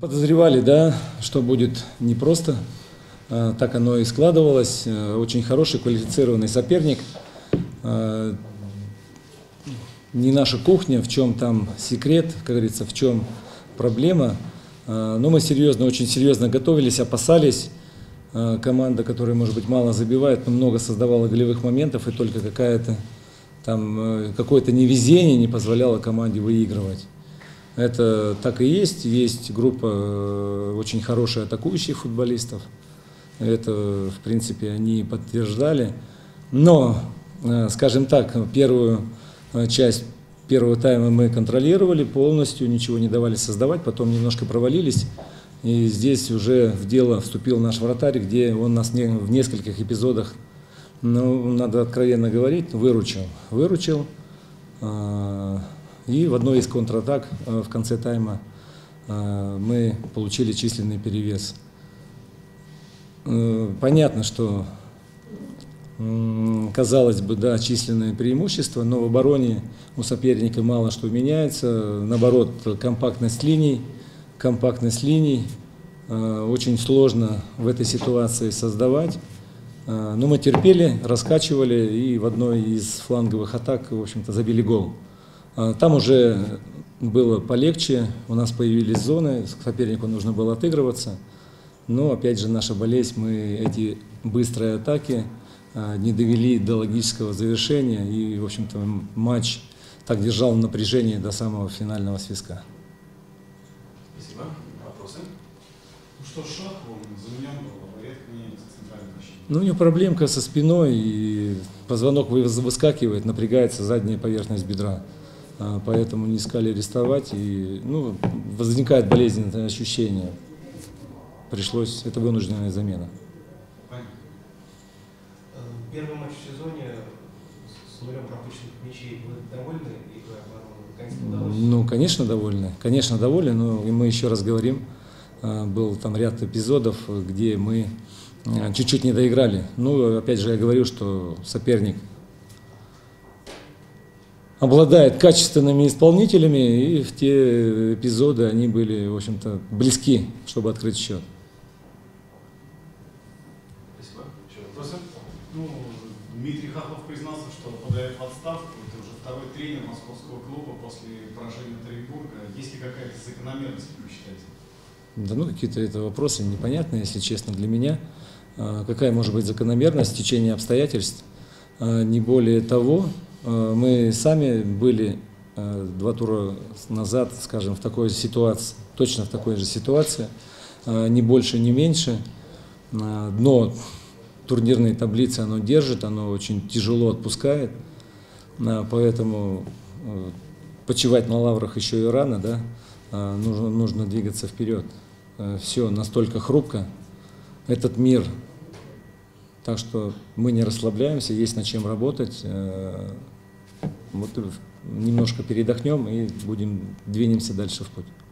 Подозревали, да, что будет непросто. Так оно и складывалось. Очень хороший, квалифицированный соперник. Не наша кухня, в чем там секрет, как говорится, в чем проблема. Но мы серьезно, очень серьезно готовились, опасались. Команда, которая, может быть, мало забивает, но много создавала голевых моментов, и только какое-то невезение не позволяло команде выигрывать. Это так и есть. Есть группа очень хороших атакующих футболистов. Это, в принципе, они подтверждали. Но, скажем так, первую часть первого тайма мы контролировали полностью, ничего не давали создавать, потом немножко провалились. И здесь уже в дело вступил наш вратарь, где он нас в нескольких эпизодах, надо откровенно говорить, выручил. И в одной из контратак в конце тайма мы получили численный перевес. Понятно, что, казалось бы, да, численное преимущество, но в обороне у соперника мало что меняется. Наоборот, компактность линий. Очень сложно в этой ситуации создавать. Но мы терпели, раскачивали и в одной из фланговых атак, в общем-то, забили гол. Там уже было полегче, у нас появились зоны, сопернику нужно было отыгрываться. Но, опять же, наша болезнь, мы эти быстрые атаки не довели до логического завершения. И, в общем-то, матч так держал напряжение до самого финального свистка. Спасибо. Вопросы? Ну что, Шахов заменен был, редко меняется центральный защитник. Ну, у него проблемка со спиной, и позвонок выскакивает, напрягается задняя поверхность бедра. Поэтому не искали арестовать, и возникает болезненное ощущение. Пришлось, это вынужденная замена. Понятно. Первый матч в сезоне с нулем пропущенных мячей. Вы довольны игрой обороны? Наконец-то удалось? Конечно, довольны, но мы еще раз говорим, был там ряд эпизодов, где мы чуть-чуть не доиграли. Опять же, я говорю, что соперник обладает качественными исполнителями, и в те эпизоды они были, в общем-то, близки, чтобы открыть счет. Спасибо. Еще вопросы? Дмитрий Хохлов признался, что подает в отставку. Это уже второй тренер московского клуба после поражения от Оренбурга. Есть ли какая-то закономерность, как вы считаете? Да, какие-то это вопросы непонятные, если честно, для меня. Какая может быть закономерность в течение обстоятельств? Не более того. Мы сами были 2 тура назад, скажем, в такой ситуации, точно в такой же ситуации, ни больше, ни меньше. Дно турнирной таблицы оно держит, оно очень тяжело отпускает, поэтому почивать на лаврах еще и рано, да? Нужно двигаться вперед. Все настолько хрупко, этот мир. Так что мы не расслабляемся, есть над чем работать. Немножко передохнем и двинемся дальше в путь.